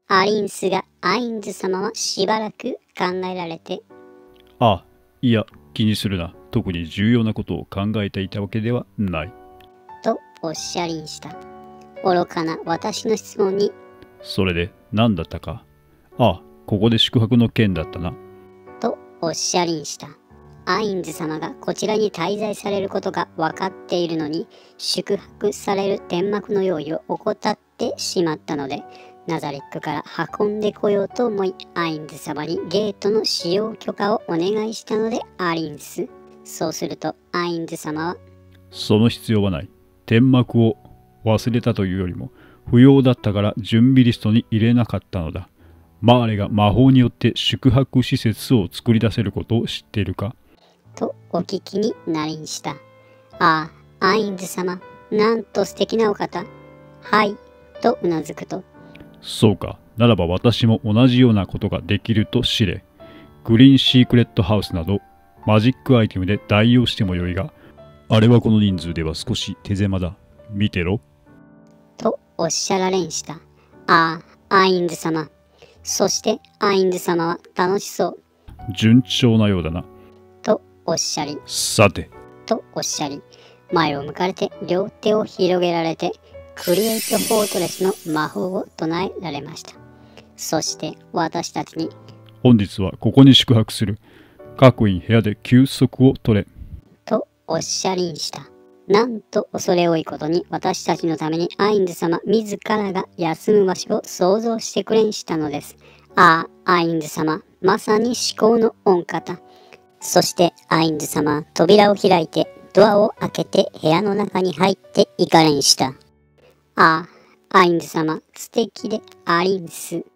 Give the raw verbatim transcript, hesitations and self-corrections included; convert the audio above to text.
アリンスがアインズ様はしばらく考えられて、 あ、いや、気にするな。特に重要なことを考えていたわけではない。 とおっしゃりんした。愚かな私の質問に、 それで何だったか。あ、ここで宿泊の件だったな。 とおっしゃりんした。アインズ様がこちらに滞在されることが分かっているのに、宿泊される天幕の用意を怠ってしまったので、ナザレックから運んでこようと思い、アインズ様にゲートの使用許可をお願いしたのでありんす。そうするとアインズ様は、 その必要はない。天幕を忘れたというよりも、不要だったから準備リストに入れなかったのだ。マーレが魔法によって宿泊施設を作り出せることを知っているか。 とお聞きになりんした。ああ、アインズ様、なんと素敵なお方。はい、とうなずくと、 そうか。ならば私も同じようなことができると知れ。グリーンシークレットハウスなどマジックアイテムで代用してもよいが、あれはこの人数では少し手狭だ。見てろ。 とおっしゃられんした。ああ、アインズ様。そしてアインズ様は楽しそう。 順調なようだな。 とおっしゃり、 さて、 とおっしゃり、前を向かれて両手を広げられて、クリエイトフォートレスの魔法を唱えられました。そして私たちに、 本日はここに宿泊する。各員部屋で休息を取れ。 とおっしゃりんした。なんと恐れ多いことに、私たちのためにアインズ様自らが休む場所を想像してくれんしたのです。ああ、アインズ様、まさに至高の御方。そしてアインズ様は扉を開いてドアを開けて部屋の中に入っていかれんした。ああ、アインズ様、素敵でありんす。